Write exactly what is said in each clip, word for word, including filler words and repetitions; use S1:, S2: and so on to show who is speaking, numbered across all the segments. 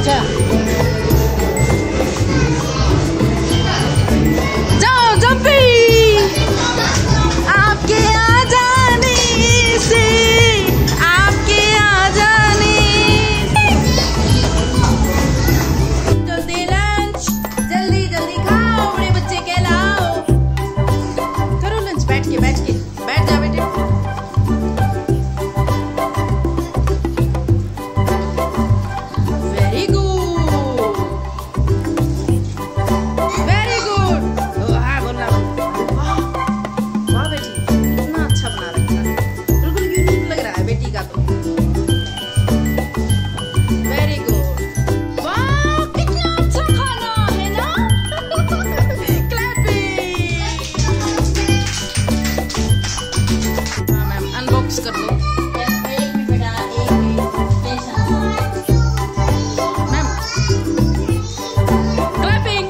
S1: अच्छा जाओ जब भी आपके आ जाने से, आपके आ जाने जल्दी लंच, जल्दी जल्दी खाओ, बड़े बच्चे कहलाओ। करो लंच, बैठ के बैठ के बैठ जा बेटे। Very good very good. हाँ बोलना, वाह वाह बेटी, कितना अच्छा बना रखा है, बिल्कुल यूनिक लग रहा है बेटी का तो। वेरी गुड, वाह कितना अच्छा खाना है ना। क्लैपिंग। हाँ मैम, अनबॉक्स कर दो मैम। क्लैपिंग।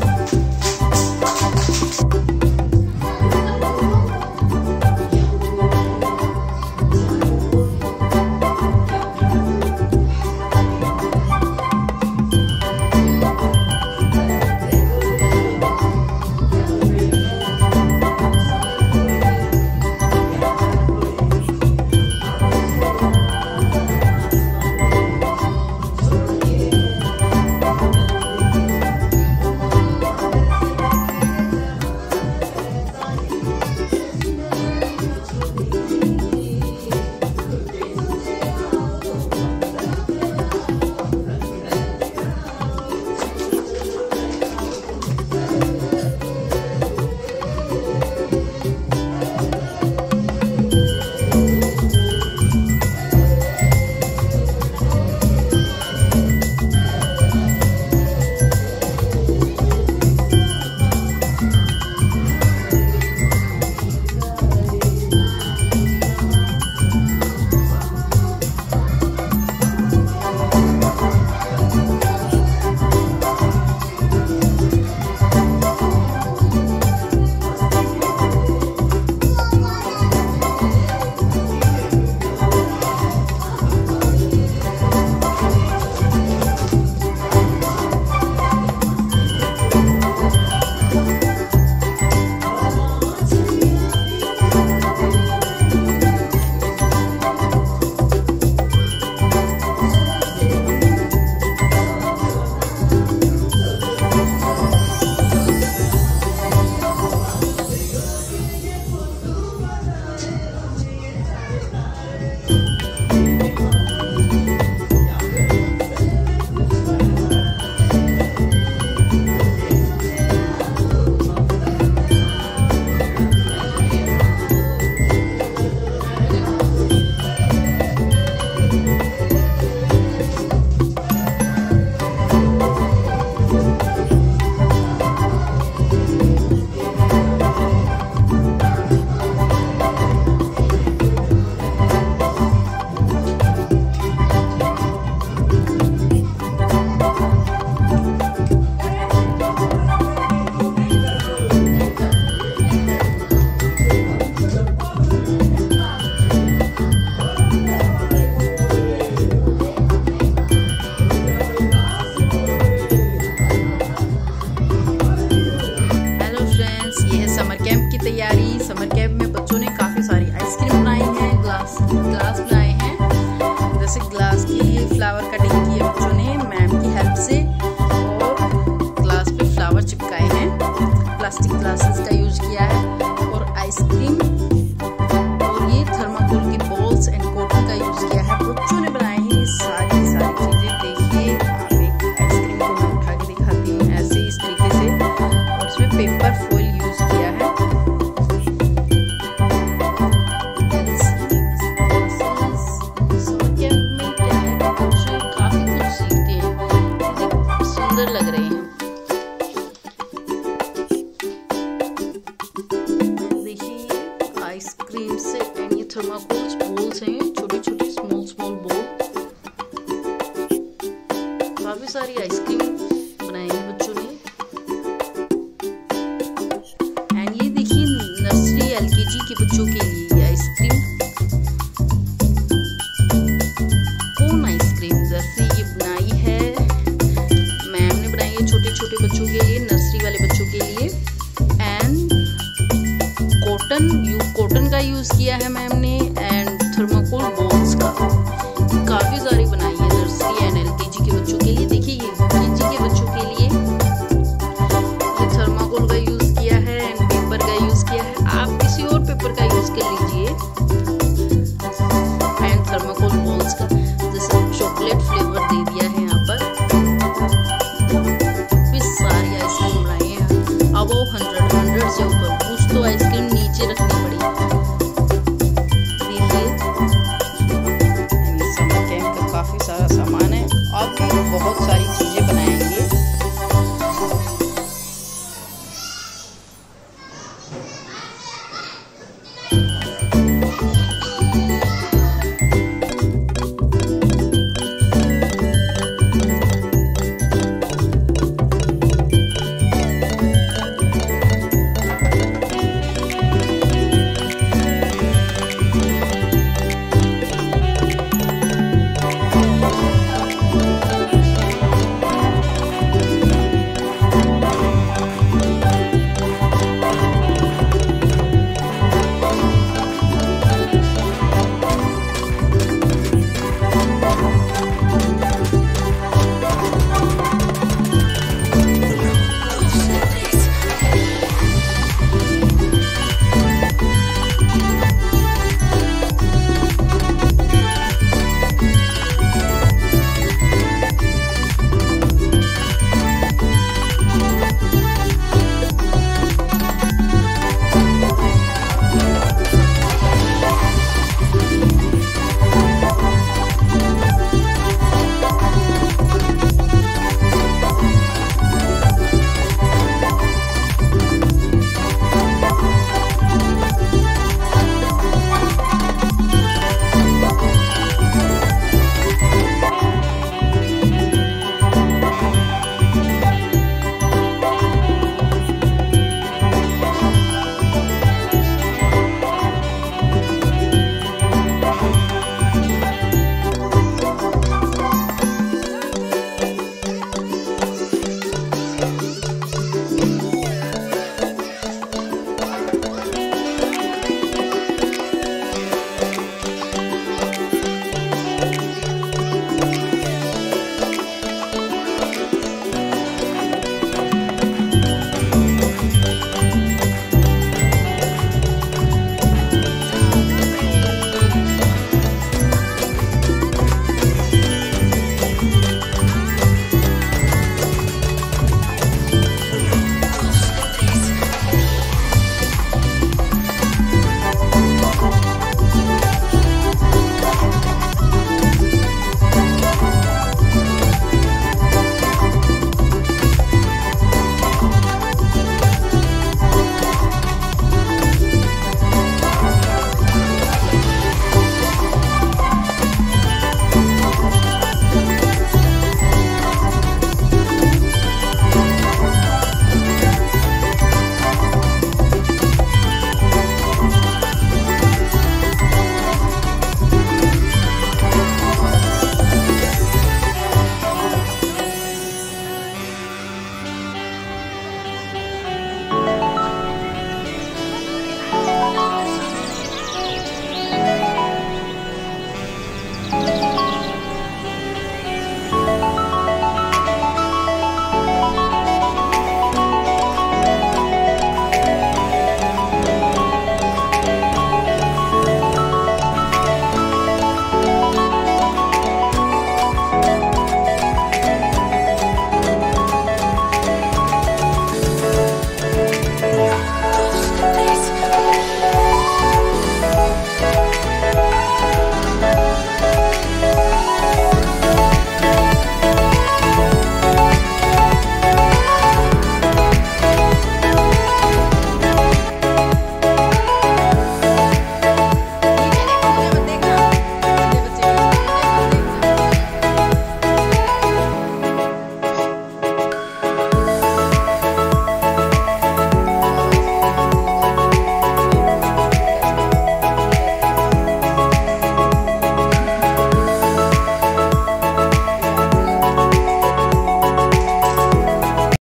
S1: तैयारी। समर कैंप में बच्चों ने काफ़ी सारी आइसक्रीम बनाई है, ग्लास ग्लास बनाए हैं, जैसे ग्लास की फ्लावर कटिंग की है बच्चों ने मैम की हेल्प से, और ग्लास पे फ्लावर चिपकाए हैं, प्लास्टिक ग्लासेस का यूज किया है, और आइसक्रीम और ये थर्माकोल की बॉल्स एंड कॉटन का यूज किया है। बच्चों ने बनाए हैं ये सारी सारी चीज़ें। देखिए आप एक आइसक्रीम को मैं उठा के दिखाती हूँ ऐसे इस तरीके से, और इसमें पेपर फॉइल यूज किया है। लग रहे हैं, देखिए आइसक्रीम से, एंड ये थर्माकोल बॉल्स हैं, छोटी छोटी स्मॉल स्मॉल बॉल, काफी सारी आइसक्रीम